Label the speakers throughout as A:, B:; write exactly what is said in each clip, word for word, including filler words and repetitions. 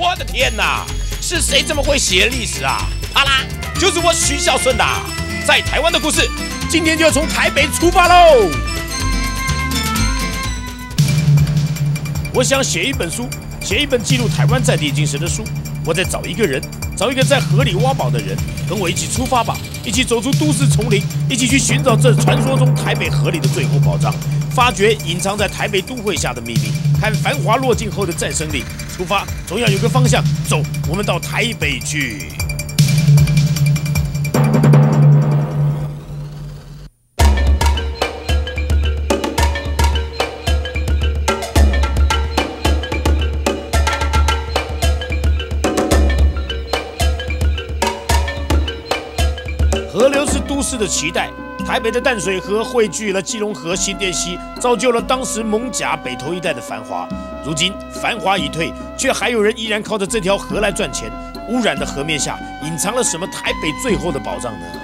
A: 我的天哪，是谁这么会写历史啊？好啦，就是我徐孝顺啦，在台湾的故事，今天就要从台北出发喽。我想写一本书，写一本记录台湾在地精神的书。我在找一个人，找一个在河里挖宝的人，跟我一起出发吧，一起走出都市丛林，一起去寻找这传说中台北河里的最后宝藏，发掘隐藏在台北都会下的秘密，看繁华落尽后的战胜力。出发总要有个方向，走，我们到台北去。河流是都市的脐带，台北的淡水河汇聚了基隆河、新店溪，造就了当时艋舺北投一带的繁华。如今繁华已退，却还有人依然靠着这条河来赚钱。污染的河面下，隐藏了什么台北最后的宝藏呢？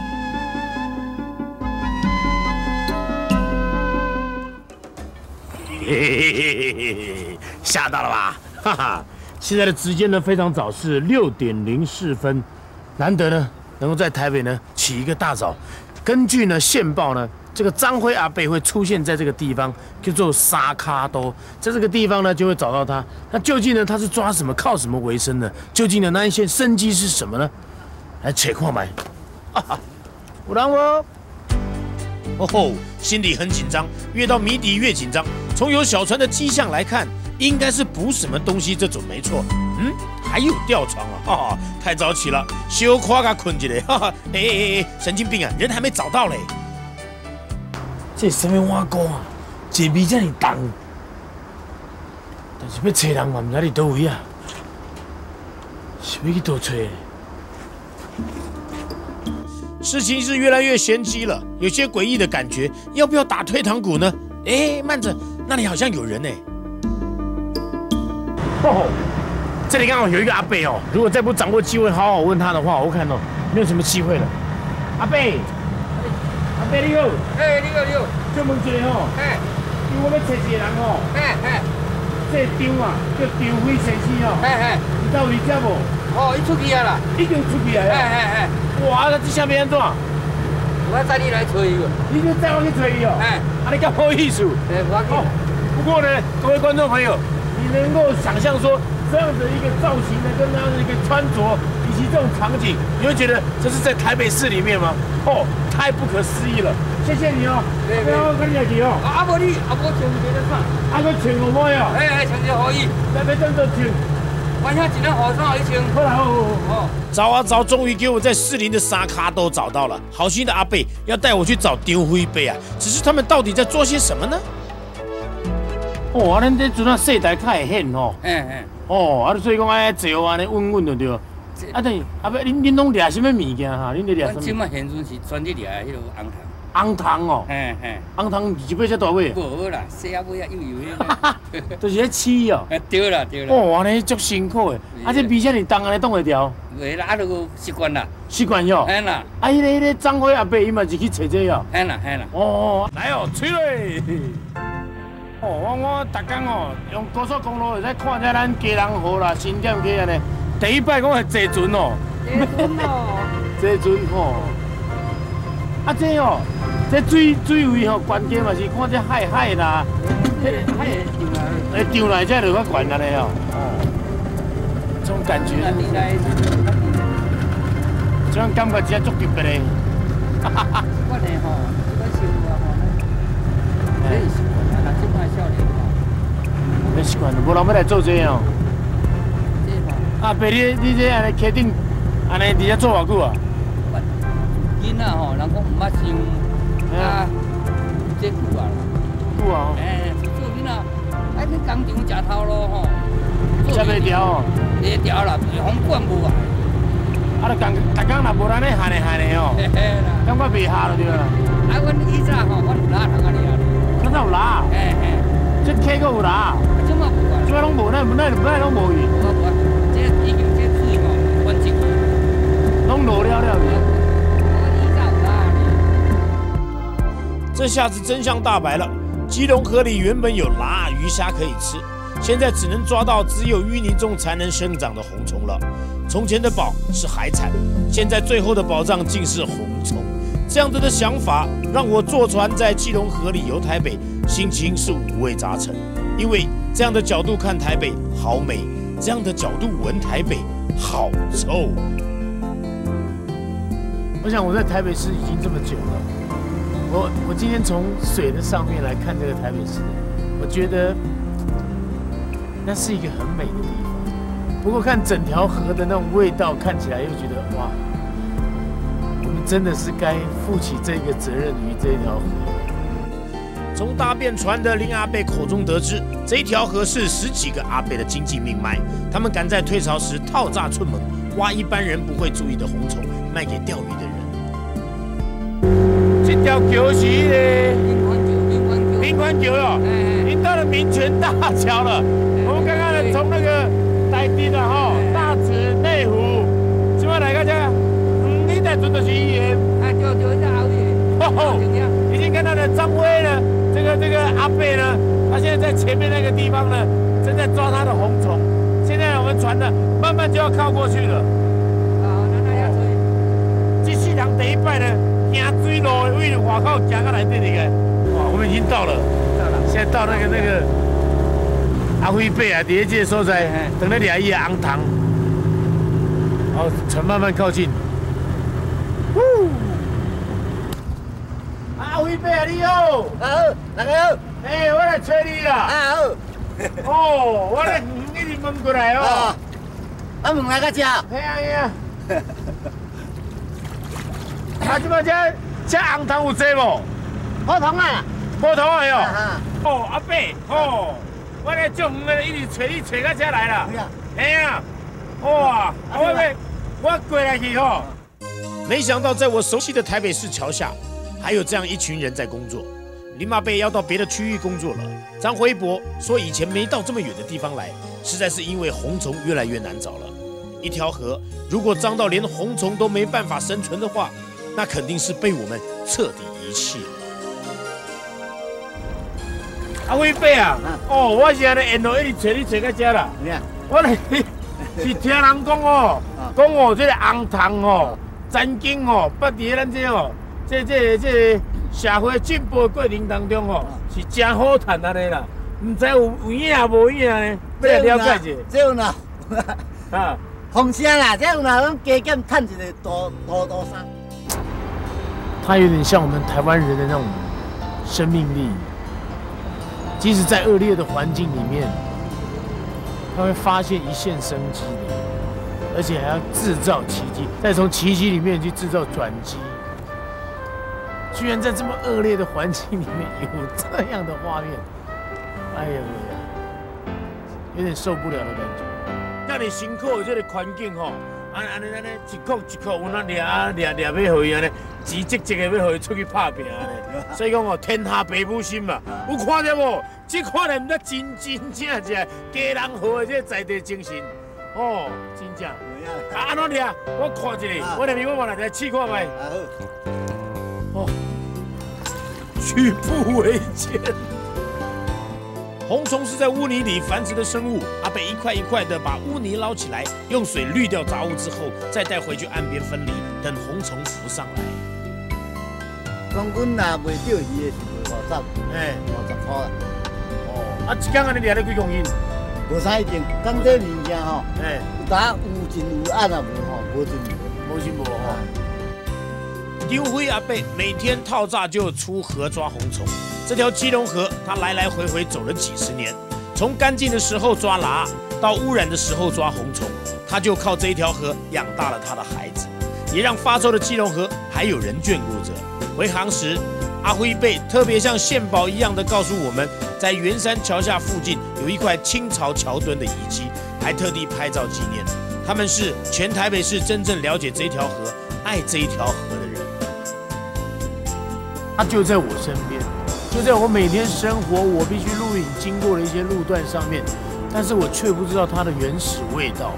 A: 嘿嘿嘿嘿嘿嘿，吓到了吧？哈哈！现在的时间呢非常早，是六点零四分，难得呢。能够在台北呢起一个大早，根据呢线报呢，这个张辉阿伯会出现在这个地方，叫做沙卡多，在这个地方呢就会找到他。那究竟呢他是抓什么、靠什么为生呢？究竟呢那一些生机是什么呢？来切看买，哈哈，有人无？哦吼，心里很紧张，越到谜底越紧张。从有小船的迹象来看，应该是捕什么东西，这准没错。嗯。还有吊床啊！哈、哦，太早起了，小夸个困起来，哈哈！哎哎哎，神经病啊！人还没找到嘞。这什么碗糕啊？这味这么重，但是要找人嘛，唔知伫倒位啊？是要去倒找？事情是越来越玄机了，有些诡异的感觉，要不要打退堂鼓呢？哎，慢着，那里好像有人呢。哦。这里刚好有一个阿伯哦，如果再不掌握机会，好好问他的话，我看哦，没有什么机会了。阿伯，阿伯你好，
B: 哎，你好你好，
A: 就问一下吼，哎，因为我要找一个人吼，哎哎，这张啊叫张辉先生哦，哎哎，你到位遮无？
B: 哦，伊出去啊啦，
A: 已经出去啊。哎哎哎，哇，那这下面安怎？
B: 我载你来找伊哦。
A: 你就载我去找伊哦？哎，啊你咁好意思？
B: 哎，我哦，
A: 不过呢，各位观众朋友，你能够想象说？这样的一个造型呢，跟这样的一个穿着，以及这种场景，你会觉得这是在台北市里面吗？哦，太不可思议了！谢谢你哦，不要跟你客气哦。
B: 啊，无你，啊无穿这个衫，
A: 啊个穿我买哦。
B: 哎哎，穿这可以。
A: 要要怎做穿？
B: 晚上一张雨衫一穿。
A: 好啦好好好。找啊找，终于给我在士林的沙卡都找到了。好心的阿伯要带我去找张辉伯啊，只是他们到底在做些什么呢？哦，啊，咱这阵啊世代较会显吼。哎哎。哦，啊，所以讲爱坐安尼稳稳就对。啊，等于阿伯，恁恁拢掠什么物件哈？恁咧掠什么？
B: 即马现阵是专伫掠迄个红
A: 糖。红糖哦。嘿嘿。红糖一尾才大尾。
B: 无啦，细啊尾啊幼幼迄。
A: 就是咧饲哦。
B: 对啦对啦。
A: 哦，安尼足辛苦的。啊，这味遮尔重，安尼挡会掉？
B: 袂啦，啊，就习惯啦。
A: 习惯哟。嘿啦。啊，迄个迄个张辉阿伯伊嘛是去找这哟。
B: 嘿啦嘿啦。
A: 哦，来哦，吹嘞！哦，我我逐工哦，用高速公路会使看遮咱基隆河啦、新店溪安尼。第一摆讲会坐船哦。
B: 坐船哦。
A: 坐船吼。啊，这哦，这水水位吼，关键嘛是看这海海啦，这海会涨来才就较悬安尼哦。哦。这种感觉。这种感觉真足特别的。哈哈哈。
B: 我呢吼，这个生活吼，真是。
A: 没习惯，无人要来做这哦。啊，爸，你你这安尼溪顶，安尼伫遐做偌久啊？
B: 囡仔吼，人讲唔捌想，啊，这久啊啦。
A: 久啊。
B: 哎，做囡仔，啊，去工厂食头路吼。
A: 食袂调哦。
B: 袂调啦，风管无啊。
A: 啊，就工，逐工若无咱咧喊咧喊咧哦。嘿啦。感觉袂下就对啦。
B: 啊，阮以前吼，阮有拉头安尼啊。
A: 咱有拉？嘿嘿。这溪阁有拉？
B: 即马无啊。
A: 即马拢无，咱咱咱拢无去。
B: 无无，这已经这水吼，完全
A: 拢落了了去。
B: 以前有拉。
A: 这下子真相大白了，基隆河里原本有拉鱼虾可以吃， 现在只能抓到只有淤泥中才能生长的红虫了。从前的宝是海产，现在最后的宝藏竟是红虫。这样子的想法让我坐船在基隆河里游台北，心情是五味杂陈。因为这样的角度看台北好美，这样的角度闻台北好臭。我想我在台北市已经这么久了，我我今天从水的上面来看这个台北市，我觉得那是一个很美的地方。不过看整条河的那种味道，看起来又觉得哇，我们真的是该负起这个责任于这条河。从搭便船的林阿伯口中得知，这一条河是十几个阿伯的经济命脉。他们赶在退潮时套炸春门，挖一般人不会注意的红虫，卖给钓鱼的人。这条桥是那个民权桥哦，已经到了民权大桥了。我们刚刚呢从那个台堤啊吼，大池内湖，现在来到这，嗯，你在准的是医院。啊，就就在后面。已经看到了张威呢，这个这个阿伯呢，他现在在前面那个地方呢，正在抓他的红虫。现在我们船呢，慢慢就要靠过去了。啊，那那要追。这四趟第一摆呢，行水路的为了外口行到来这里个，哇，我们已经到了，到了，现在到那个那个阿辉伯啊，第一这个所在，等那俩伊的红糖。好，船慢慢靠近。呼。阿辉伯啊，你好！
C: 好，大家好。
A: 哎，我来找你啦。
C: 啊好。
A: 哦，我来一直问过来哦。
C: 我问来个只。
A: 嘿啊嘿啊。啊，即摆这这红糖有济无？
C: 普通啊。
A: 普通啊哟。
C: 啊
A: 哦，阿伯，哦，我来种的一直找你找到这来啦。嘿啊。哇，我要我过来去吼。没想到在我熟悉的台北市桥下。还有这样一群人在工作，林阿伯要到别的区域工作了。张辉博说，以前没到这么远的地方来，实在是因为红虫越来越难找了。一条河如果脏到连红虫都没办法生存的话，那肯定是被我们彻底遗弃了。阿辉伯啊，哦，我是安尼沿路一直找你找到这啦。我来是听人讲哦，讲哦，这个红糖哦，曾经哦，捌伫咱这哦。这这这社会进步的过程当中哦，是真好赚安尼啦，唔知有有影无影呢？要来了解一下。
C: 这有哪？
A: 啊，
C: 风声啦，这有哪？咱加减赚一个大大大山。
A: 它有点像我们台湾人的那种生命力，即使在恶劣的环境里面，他会发现一线生机的，而且还要制造奇迹，再从奇迹里面去制造转机。居然在这么恶劣的环境里面有这样的画面，哎呀呀，有点受不了的感觉。那你辛苦的这个环境吼，安安尼安尼一刻一刻，有那掠掠掠要互伊安尼，钱积积的要互伊出去打拼安尼。所以讲哦，天下父母心嘛，有看到无？这看来唔得真真正正家人好的这在地精神，哦，真正。啊，安怎掠？我看一下，我来面我往来试看卖。哦。举步维艰。红虫是在污泥里繁殖的生物，阿伯一块一块的把污泥捞起来，用水滤掉杂物之后，再带回去岸边分离，等红虫浮上来。
C: 讲阮若卖钓鱼的是卖五十，哎，五十块啦。
A: 哦，啊，一天安尼掠了几公斤？
C: 无啥一定，讲这物件吼，
A: 哎，
C: 有打有进有暗啊，无吼，无进无，
A: 无进无吼。刘辉阿伯每天套炸就出河抓红虫，这条基隆河他来来回回走了几十年，从干净的时候抓蛤，到污染的时候抓红虫，他就靠这一条河养大了他的孩子，也让发臭的基隆河还有人眷顾着。回航时，阿辉伯特别像献宝一样的告诉我们，在圆山桥下附近有一块清朝桥墩的遗迹，还特地拍照纪念。他们是全台北市真正了解这一条河、爱这一条河的人。他就在我身边，就在我每天生活我必须录影经过的一些路段上面，但是我却不知道它的原始味道。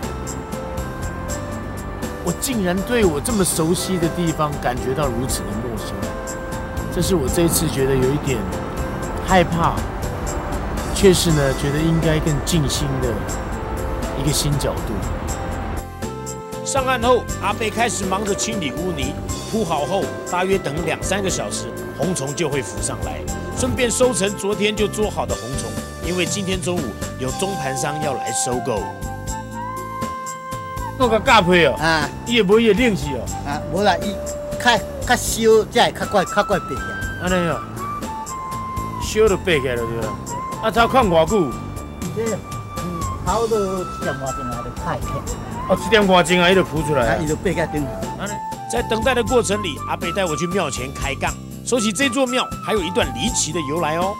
A: 我竟然对我这么熟悉的地方感觉到如此的陌生，这是我这一次觉得有一点害怕， 却是呢觉得应该更尽心的一个新角度。上岸后，阿贝开始忙着清理污泥，铺好后，大约等两三个小时，红虫就会浮上来，顺便收成昨天就做好的红虫，因为今天中午有中盘商要来收购。那个架皮哦，啊，伊会无伊会冷死哦。
C: 啊，无啦，伊较较烧，才会较快较快白起来。
A: 安尼哦，烧就白起来了对啦。啊，头看偌久？
C: 这嗯，头都一点外钟啊，就开起。
A: 哦，一点外钟啊，伊就浮出来。
C: 啊，伊就白起长。
A: 在等待的过程里，阿北带我去庙前开杠。说起这座庙，还有一段离奇的由来哦。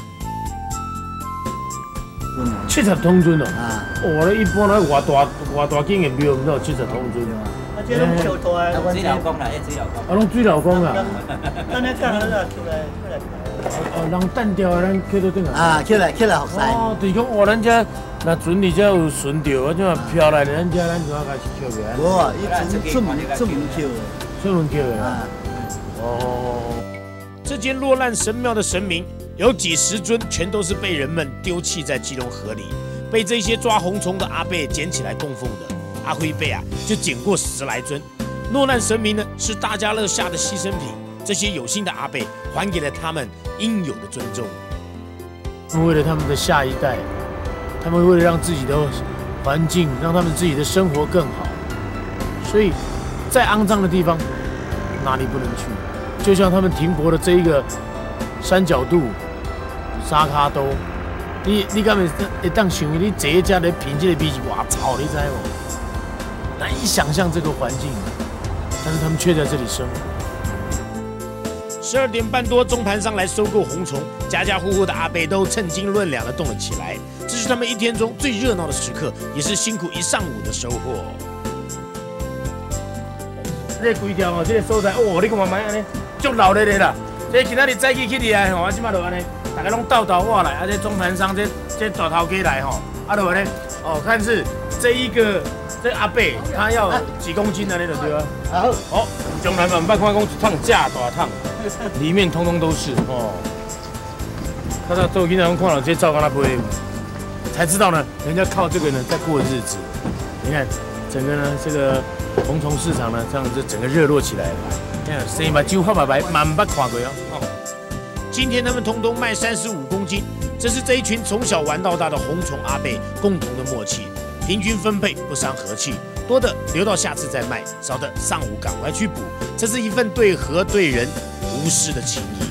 A: 七十通尊哦，啊，哦，咧一般咧偌大偌大间的庙，唔都有七十通尊。
C: 啊，这拢小大的，水疗工啦，迄水疗工。
A: 啊，拢水疗工啊。
C: 咱咧干那个出来出来。
A: 哦，人单调，咱捡到顶啊。
C: 啊，起来起来，服晒。
A: 哦，就是讲哦，咱遮若船里遮有顺着，啊，怎啊飘来咱遮咱怎啊开始捡起来？
C: 无啊，伊出出门出门捡的。
A: 出门捡的啊。哦。这间落难神庙的神明。有几十尊，全都是被人们丢弃在基隆河里，被这些抓红虫的阿伯捡起来供奉的。阿辉伯啊，就捡过十来尊。落难神明呢，是大家乐下的牺牲品，这些有心的阿伯还给了他们应有的尊重。他们为了他们的下一代，他们为了让自己的环境，让他们自己的生活更好，所以再肮脏的地方哪里不能去？就像他们停泊的这一个三角渡。沙卡都，你你敢会会当想你坐一只咧品这个味是偌臭，你知无？难以想象这个环境，但是他们却在这里生活。十二点半多，中盘商来收购红虫，家家户户的阿伯都称斤论两的动了起来。这是他们一天中最热闹的时刻，也是辛苦一上午的收获。这规条哦，这个所在哦，你看嘛买安尼，足闹热的啦。这今仔日早起起嚟啊，吼，啊，即马就安尼。大家拢倒倒我来，啊！这中盘商这这大头家来吼，啊，就呢，哦，看是这一个这阿伯他要几公斤的那种对吧？好，哦，中南版半块公一趟架大趟，里面通通都是哦。看到周经常看到这照片他不会，才知道呢，人家靠这个呢在过日子。你看整个呢这个红虫市场呢这样子整个热络起来了，你看生意把酒发白白满不看过哦。今天他们通通卖三十五公斤，这是这一群从小玩到大的红虫阿伯共同的默契，平均分配不伤和气，多的留到下次再卖，少的上午赶快去补，这是一份对河对人无私的情谊。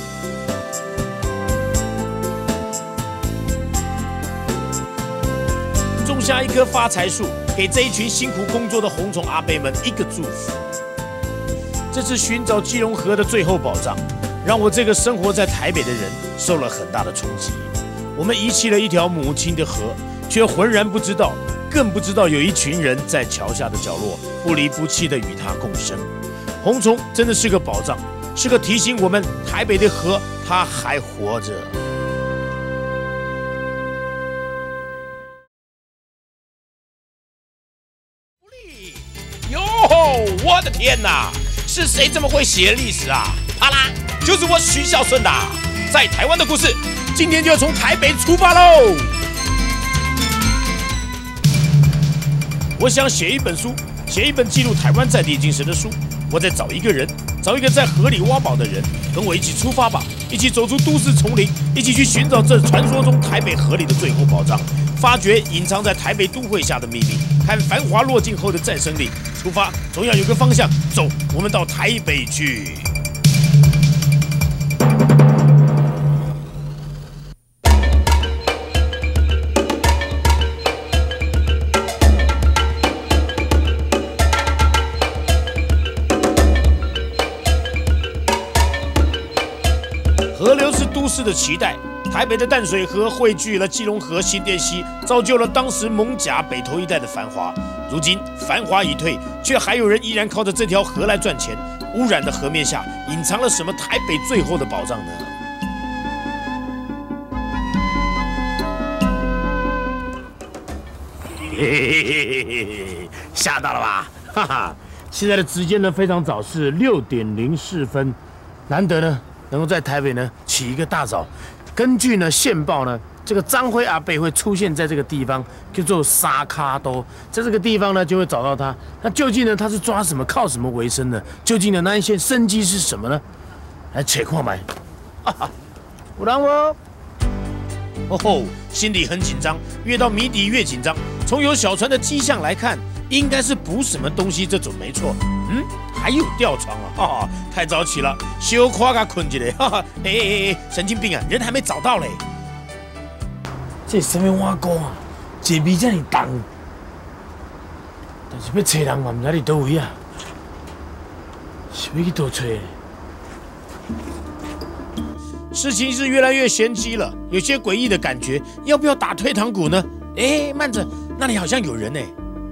A: 种下一棵发财树，给这一群辛苦工作的红虫阿伯们一个祝福。这是寻找基隆河的最后宝藏。让我这个生活在台北的人受了很大的冲击。我们遗弃了一条母亲的河，却浑然不知道，更不知道有一群人在桥下的角落不离不弃地与它共生。红虫真的是个宝藏，是个提醒我们台北的河它还活着。哟，我的天哪！是谁这么会写历史啊？啪啦！就是我徐孝顺的，在台湾的故事，今天就要从台北出发喽。我想写一本书，写一本记录台湾在地精神的书。我在找一个人，找一个在河里挖宝的人，跟我一起出发吧，一起走出都市丛林，一起去寻找这传说中台北河里的最后宝藏，发掘隐藏在台北都会下的秘密，看繁华落尽后的再生力。出发总要有个方向，走，我们到台北去。河流是都市的脐带，台北的淡水河汇聚了基隆河、新店溪，造就了当时艋舺北投一带的繁华。如今繁华已退，却还有人依然靠着这条河来赚钱。污染的河面下，隐藏了什么台北最后的宝藏呢？嘿嘿嘿嘿嘿，吓到了吧？哈哈！现在的时间呢非常早，是六点零四分，难得呢能够在台北呢起一个大早。根据呢线报呢， 这个张辉阿伯会出现在这个地方，叫做沙卡多，在这个地方呢就会找到他。那究竟呢他是抓什么、靠什么为生呢？究竟的那一些生机是什么呢？来且看买，哈哈，有人无？哦吼，心里很紧张，越到谜底越紧张。从有小船的迹象来看，应该是补什么东西，这准没错。嗯，还有吊床啊，哈、哈，太早起了，小夸个困起来，哈哈，哎哎哎，神经病啊，人还没找到嘞。这什么碗糕啊？这味这么重，但是要找人嘛，唔知伫倒位啊，是要去倒找？事情是越来越玄机了，有些诡异的感觉，要不要打退堂鼓呢？哎，慢着，那里好像有人呢。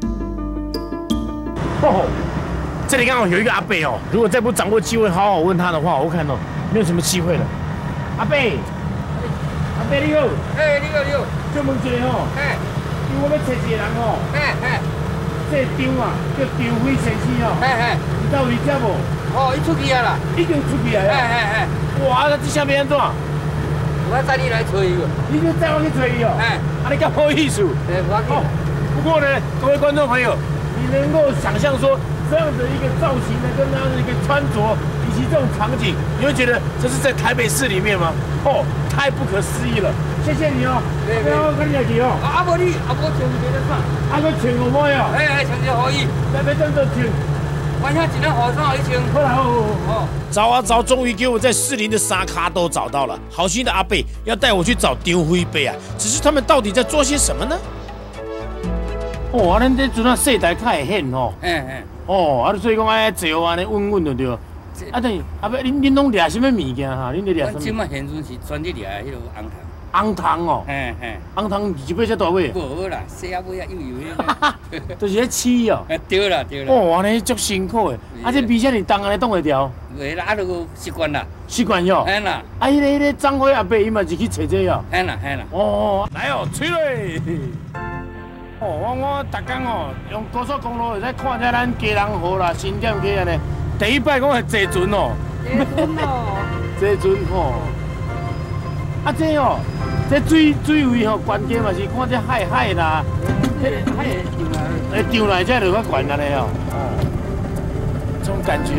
A: 哦，这里刚好有一个阿伯哦，如果再不掌握机会，好好问他的话，我看哦，没有什么机会了。阿伯，阿伯你好，
B: 哎，你好你好，
A: 就问一下哦，
B: 哎，
A: 因为我要找一个人哦，
B: 哎哎，
A: 这张啊叫张辉先生哦，
B: 哎哎，
A: 你到底遮无？
B: 哦，伊出去啊啦，
A: 已经出去啊！
B: 哎哎哎，
A: 哇，那这下面安怎？
B: 我载你来找伊个，
A: 你就载我去找伊哦。哎，啊，你咁好意思。
B: 哎，我
A: 哦，不过呢，各位观众朋友，你能够想象说这样的一个造型呢，跟他的一个穿着，以及这种场景，你会觉得这是在台北市里面吗？哦，太不可思议了！谢谢你哦，不要跟你来去哦。
B: 啊，无你，啊无穿一个啥？
A: 啊，佮穿我买哦。
B: 哎哎，穿就可以。
A: 要要怎做穿？
B: 我遐一张雨伞一穿。
A: 好啦，好好好。
B: 哦。
A: 找啊找，终于给我在士林的沙卡都找到了。好心的阿伯要带我去找张辉伯啊，只是他们到底在做些什么呢？哦，啊，咱这阵啊世代较会显吼。
B: 哎哎。
A: 哦，啊，所以讲爱坐安尼稳稳就对。啊，等于阿伯，恁恁拢掠什么物件哈？恁咧掠什么？
B: 我即马现阵是专伫掠迄个红糖。
A: 红糖哦。
B: 嘿嘿。
A: 红糖二尾才大尾。
B: 无啦，细啊尾啊幼幼迄个。
A: 就是咧饲哦。
B: 对啦对啦。
A: 哦，安尼足辛苦的，啊，这味遮尔重，安尼挡会调？
B: 袂啦，啊，就习惯啦。
A: 习惯哟。
B: 嘿啦。
A: 啊，迄个迄个张辉阿伯伊嘛是去找这哦。
B: 嘿啦嘿啦。
A: 哦，来哦，吹嘞！哦，我我逐工哦，用高速公路会使看遮咱基隆河啦、新店去安尼。第一摆讲会坐船哦。
B: 坐船哦。
A: 坐船吼。啊，这哦，这水水位吼，关键嘛是看这海海啦。
B: 迄个海会
A: 会上来才就较悬安尼哦。哦。这种感觉。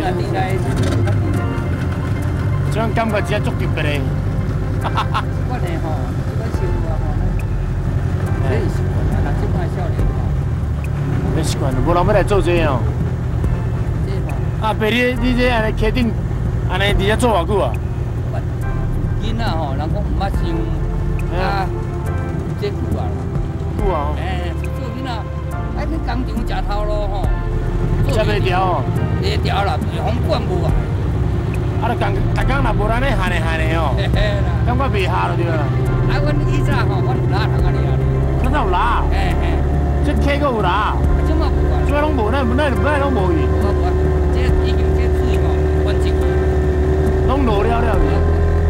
A: 这种感觉真足特别的。
B: 哈哈哈。我呢吼，这个生活吼，这是习惯啊，那即摆少年吼。
A: 你习惯了，无人要来做这哦。
B: 这吼。
A: 啊，爸，你你这安尼溪顶，安尼伫遮做偌久啊？
B: 囡仔吼，人讲毋捌想，啊，这久啊啦。
A: 久啊。
B: 哎，做囡仔，哎，去工厂食头路吼。
A: 食袂调哦。
B: 袂调啦，风管无啊。
A: 啊，就工，逐工若无咱咧喊的喊的哦。
B: 嘿嘿啦。
A: 感觉袂下就对啦。
B: 啊，阮以前吼，阮有拉通安尼啊。
A: 咱哪有拉？嘿嘿。这溪阁有拉？
B: 即马无啊。
A: 即马拢无，咱咱咱拢无去。
B: 无无，这已经这水吼，完全
A: 拢落了了去。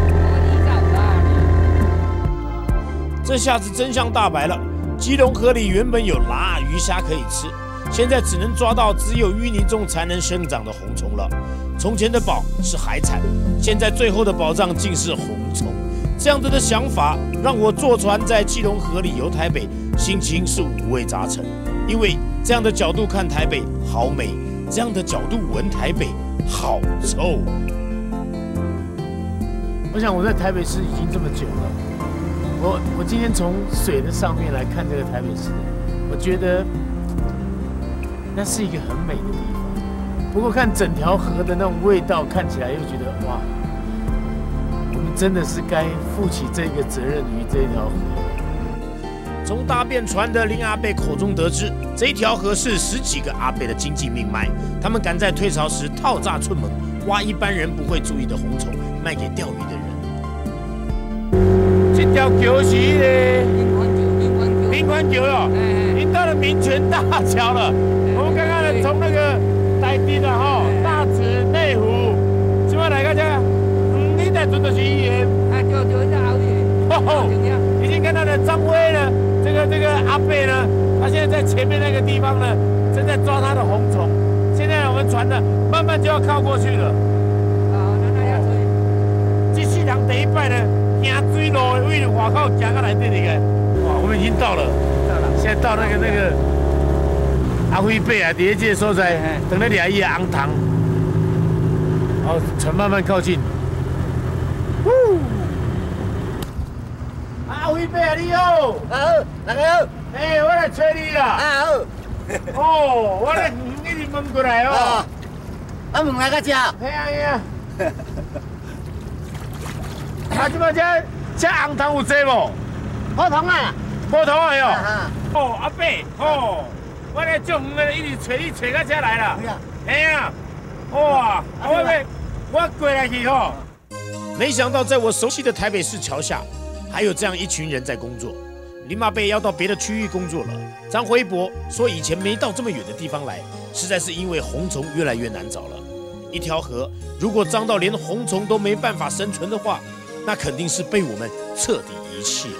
A: 这下子真相大白了，基隆河里原本有拉鱼虾可以吃，现在只能抓到只有淤泥中才能生长的红虫了。从前的宝是海产，现在最后的宝藏竟是红虫。这样子的想法让我坐船在基隆河里游台北，心情是五味杂陈。因为这样的角度看台北好美，这样的角度闻台北好臭。我想我在台北市已经这么久了。我我今天从水的上面来看这个台北市，我觉得那是一个很美的地方。不过看整条河的那种味道，看起来又觉得哇，我们真的是该负起这个责任于这条河。从搭便船的林阿伯口中得知，这一条河是十几个阿伯的经济命脉，他们赶在退潮时套炸春门，挖一般人不会注意的红虫，卖给钓鱼的人。这条桥是迄个民权桥哦，已经到了民权大桥了。我们刚刚呢从那个台顶啊吼，大池内湖，即摆来到这，嗯，你在准就是伊个。啊，就就在后面。已经看到了张威呢，这个这个阿伯呢，他现在在前面那个地方呢，正在抓他的红虫。现在我们船呢，慢慢就要靠过去了。好，那那要追。继续让第一摆呢。 行水路的为了外口行到内底去个。哇，我们已经到了，
B: 到了，
A: 现在到那个那个阿辉伯啊，伫这个所在，等咧抓伊的红糖。好，船慢慢靠近。呼！阿辉伯啊，你好。
C: 好，大家好。
A: 哎，我来找你啦。
C: 啊好。
A: 哦，我咧远一直问过来哦。
C: 啊，问来个食。
A: 嘿啊嘿啊。啊，即摆这这红糖有济无？
C: 普通啊。
A: 普通的哟。
C: 啊
A: 哦，阿伯，哦，我咧足远的一直找你找到这来啦。嘿啊。哇，我要我过来去吼。没想到在我熟悉的台北市桥下，还有这样一群人在工作。林阿伯要到别的区域工作了。张辉博说，以前没到这么远的地方来，实在是因为红虫越来越难找了。一条河如果脏到连红虫都没办法生存的话，那肯定是被我们彻底遗弃了。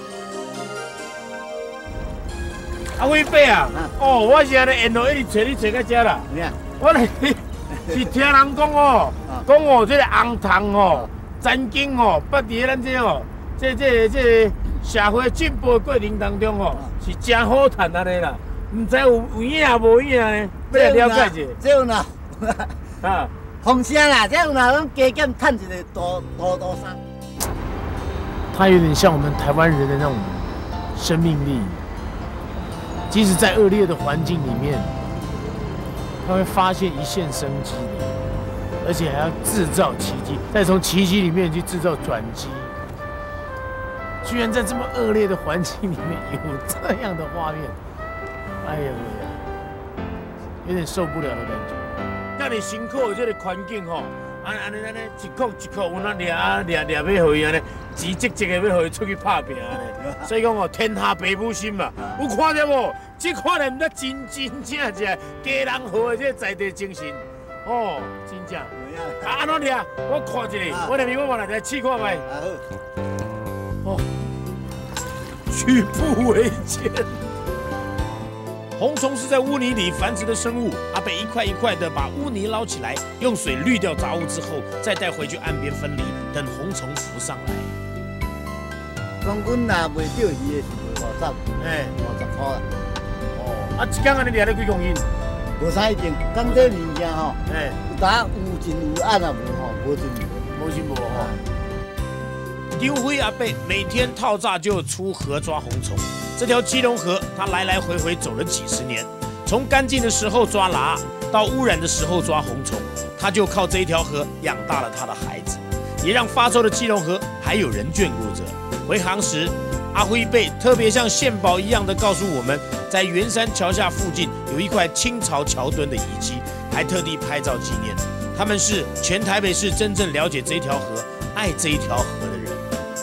A: 阿辉伯啊，哦，我是安尼沿路一直找你找到这啦。我来是听人讲哦，讲哦，这个红糖哦，曾经哦，捌伫咱这哦，这这这社会进步的过程当中哦，是真好赚安尼啦。唔知有有影无影呢？要来了解一下。
C: 这有哪？
A: 啊，
C: 风声啦，这有哪？咱加减赚一个大大大山。
A: 它有点像我们台湾人的那种生命力，即使在恶劣的环境里面，他会发现一线生机的，而且还要制造奇迹，再从奇迹里面去制造转机。居然在这么恶劣的环境里面有这样的画面，哎呀呀，有点受不了的感觉。那你辛苦的这个环境吼，安安尼安尼一刻一刻有那掠啊掠掠要互伊安尼，钱积积的要互伊出去拍拼安尼。所以讲哦，天下父母心嘛，有看到无？这看来唔得真真正正家人好的这在地精神，哦，真正。啊，安怎掠？我看一下，我两边我往内底试看卖。哦，举步维艰。红虫是在污泥里繁殖的生物，阿北一块一块的把污泥捞起来，用水滤掉杂物之后，再带回去岸边分离，等红虫浮上来。
C: 讲阮若卖钓鱼的是卖五十，哎，五十块啦。
A: 哦，啊，一工安尼掠了几公斤？
C: 无啥一定，讲这物件吼，
A: 哎，
C: 有当有进有暗啊，无吼，无进无，
A: 无进无吼。丢辉阿伯每天套炸就出河抓红虫，这条基隆河他来来回回走了几十年，从干净的时候抓喇，到污染的时候抓红虫，他就靠这一条河养大了他的孩子，也让发臭的基隆河还有人眷顾着。回航时，阿辉贝特别像献宝一样的告诉我们，在圆山桥下附近有一块清朝桥墩的遗迹，还特地拍照纪念。他们是全台北市真正了解这一条河、爱这一条河的人。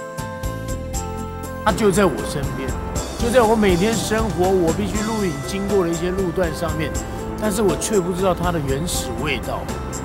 A: 他就在我身边，就在我每天生活我必须录影经过的一些路段上面，但是我却不知道它的原始味道。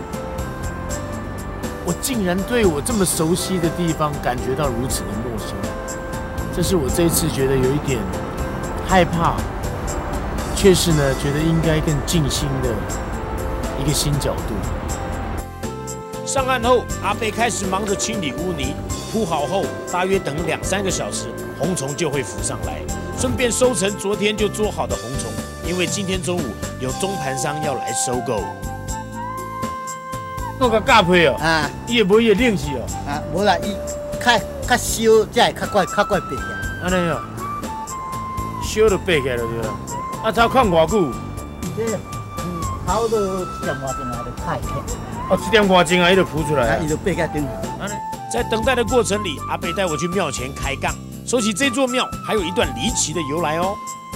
A: 我竟然对我这么熟悉的地方感觉到如此的陌生，这是我这一次觉得有一点害怕，却是呢觉得应该更尽心的一个新角度。上岸后，阿贝开始忙着清理污泥，铺好后，大约等两三个小时，红虫就会浮上来，顺便收成昨天就做好的红虫，因为今天中午有中盘商要来收购。我个架配哦，啊，伊会无伊会冷死哦，
C: 啊，无啦，伊较较烧，才会较快较快白起来。
A: 安尼哦，烧就白起来了对啦。啊，才看偌久？
C: 这嗯，头都一点外钟啊，就开起。
A: 哦，一点外钟啊，伊就浮出来。
C: 啊，伊就白起顶。
A: 安尼，在等待的过程里，阿伯带我去庙前开杠。说起这座庙，还有一段离奇的由来哦。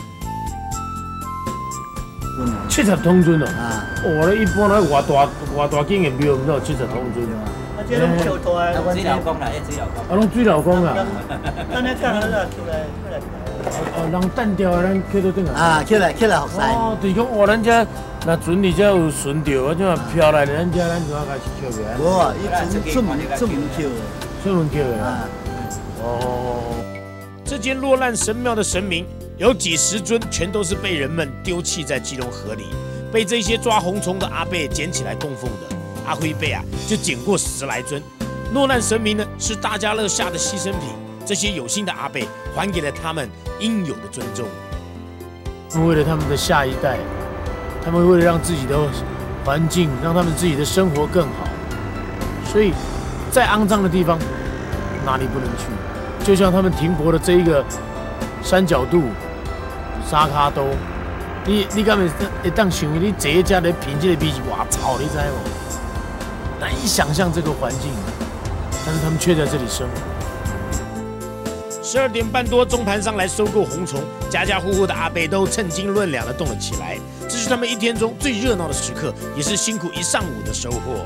A: 七十通尊哦，啊，哦，咧一般咧偌大偌大间的庙，唔有七十通尊啊。
B: 啊，这拢小大的，水流公啦，水流公。
A: 啊，拢水流公啊。
B: 咱咧干那个出来，出来。
A: 哦，人单调的，咱捡到顶啊。
C: 啊，捡来捡来，服侍。
A: 哦，就是讲，哦，咱这若船里只有顺着，啊，怎啊飘来，咱这咱就要开始捡起来。
C: 无啊，伊出出门出门捡的，
A: 出门捡的啊。哦，这间落难神庙的神明。有几十尊，全都是被人们丢弃在基隆河里，被这些抓红虫的阿伯捡起来供奉的。阿辉伯啊，就捡过十来尊。落难神明呢，是大家乐下的牺牲品， 这些有心的阿伯还给了他们应有的尊重。他们为了他们的下一代，他们为了让自己的环境，让他们自己的生活更好，所以再肮脏的地方哪里不能去？就像他们停泊的这一个三角渡、沙卡都，你你敢会会当想你坐一只咧品这个味是偌臭，你知无？难以想象这个环境，但是他们却在这里生活。十二点半多，中盘商来收购红虫，家家户户的阿伯都称斤论两的动了起来。这是他们一天中最热闹的时刻，也是辛苦一上午的收获。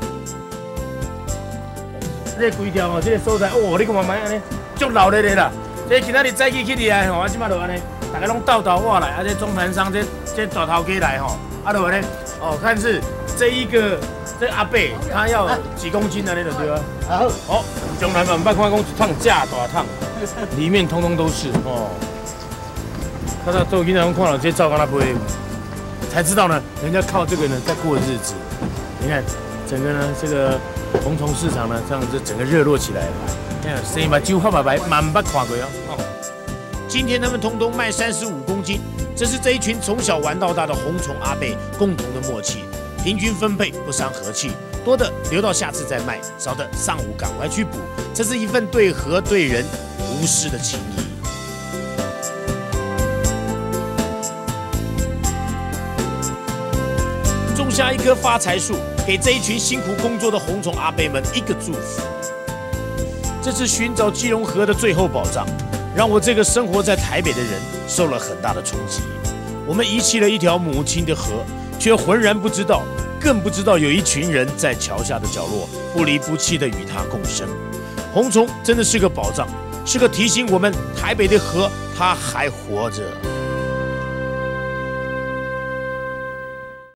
A: 这规条哦，这个所在哦，你看慢慢安尼，足闹热的啦。这今仔日早起起嚟啊，吼，啊，即马就安尼，大家拢斗斗我来，啊，这中盘商这这大头家来吼，啊，就安尼，哦，看是这一个这阿伯他要几公斤的那种对吧？好，好，中南版半块公一趟架大趟。里面通通都是哦，看到都经常看到这些照片，他不会，才知道呢，人家靠这个呢在过日子。你看，整个呢这个红虫市场呢，这样子整个热络起来了。你看，生把酒喝白白，满不垮过哦。今天他们通通卖三十五公斤，这是这一群从小玩到大的红虫阿伯共同的默契，平均分配，不伤和气。多的留到下次再卖，少的上午赶快去补。这是一份对河对人无私的情谊。种下一棵发财树，给这一群辛苦工作的红虫阿伯们一个祝福。这是寻找基隆河的最后宝藏，让我这个生活在台北的人受了很大的冲击。我们遗弃了一条母亲的河，却浑然不知道。更不知道有一群人在桥下的角落不离不弃地与它共生。红虫真的是个宝藏，是个提醒我们台北的河它还活着。